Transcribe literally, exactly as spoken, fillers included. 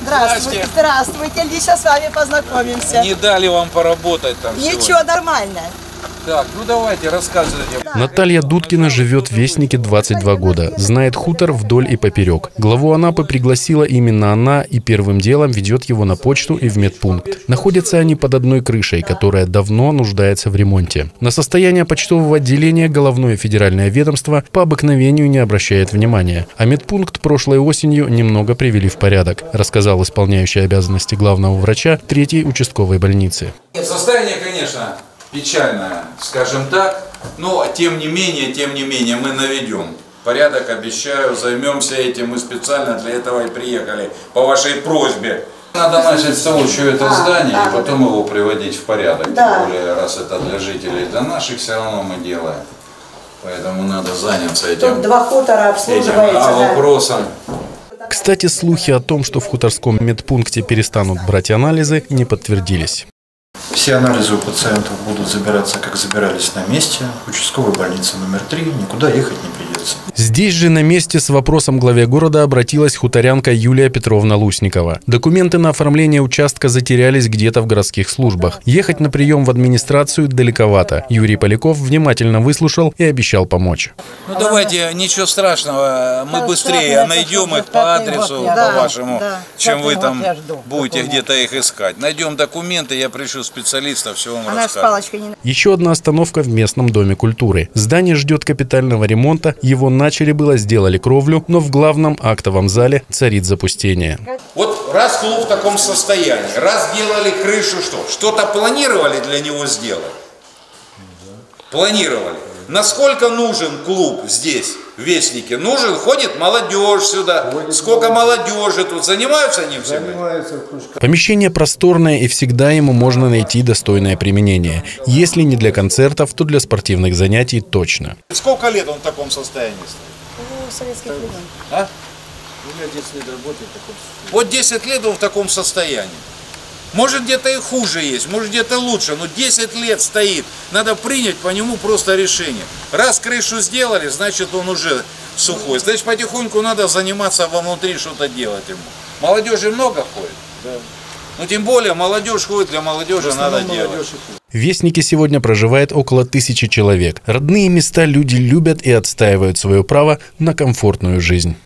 Здравствуйте. Здравствуйте. Лично с вами познакомимся. Не дали вам поработать там Ничего, сегодня. нормально. Так, ну давайте, рассказывайте. Наталья Дудкина живет в Вестнике двадцать два года. Знает хутор вдоль и поперек. Главу Анапы пригласила именно она и первым делом ведет его на почту и в медпункт. Находятся они под одной крышей, которая давно нуждается в ремонте. На состояние почтового отделения головное федеральное ведомство по обыкновению не обращает внимания. А медпункт прошлой осенью немного привели в порядок, рассказал исполняющий обязанности главного врача третьей участковой больницы. Состояние, конечно, печальное, скажем так, но тем не менее, тем не менее мы наведем порядок, обещаю, займемся этим, мы специально для этого и приехали, по вашей просьбе. Надо начать с того, что это здание, и потом его приводить в порядок, тем более, раз это для жителей, для наших все равно мы делаем, поэтому надо заняться этим, Тут два хутора обслуживается, этим а, вопросом. Кстати, слухи о том, что в хуторском медпункте перестанут брать анализы, не подтвердились. Все анализы у пациентов будут забираться, как забирались на месте. В участковой больнице номер три никуда ехать не придется. Здесь же на месте с вопросом главе города обратилась хуторянка Юлия Петровна Лусникова. Документы на оформление участка затерялись где-то в городских службах. Ехать на прием в администрацию далековато. Юрий Поляков внимательно выслушал и обещал помочь. Ну давайте, ничего страшного, мы быстрее найдем их по адресу, по вашему, чем вы там будете где-то их искать. Найдем документы, я пришлю специалистов, все вам расскажет. Еще одна остановка в местном доме культуры. Здание ждет капитального ремонта. Его начали было, сделали кровлю, но в главном актовом зале царит запустение. Вот раз клуб в таком состоянии, раз делали крышу, что? Что-то планировали для него сделать? Планировали. Насколько нужен клуб здесь, в Вестнике? Нужен, ходит молодежь сюда. Ходит Сколько молодежи. молодежи тут занимаются они всем? Помещение просторное, и всегда ему можно найти достойное применение. Если не для концертов, то для спортивных занятий точно. Сколько лет он в таком состоянии стоит? Ну, советских времен. А? десять лет работает в таком состоянии. Вот десять лет он в таком состоянии. Может, где-то и хуже есть, может, где-то лучше, но десять лет стоит. Надо принять по нему просто решение. Раз крышу сделали, значит, он уже сухой. Значит, потихоньку надо заниматься вовнутри, что-то делать ему. Молодежи много ходит? Да. Ну, тем более, молодежь ходит, для молодежи надо делать. В Вестнике сегодня проживает около тысячи человек. Родные места люди любят и отстаивают свое право на комфортную жизнь.